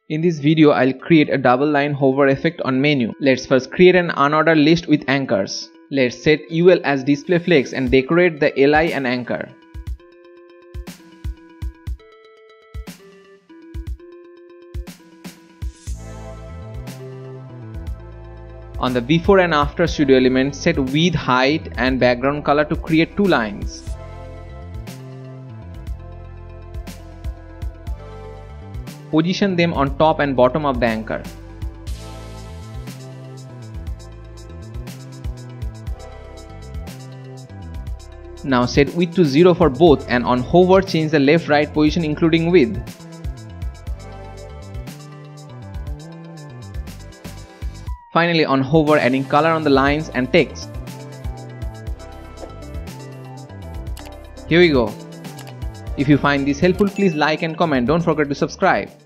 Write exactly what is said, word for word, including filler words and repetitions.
In this video, I'll create a double line hover effect on menu. Let's first create an unordered list with anchors. Let's set U L as display flex and decorate the L I and anchor. On the before and after studio element, set width, height and background color to create two lines. Position them on top and bottom of the anchor. Now set width to zero for both and on hover change the left right position including width. Finally on hover adding color on the lines and text. Here we go. If you find this helpful, please like and comment. Don't forget to subscribe.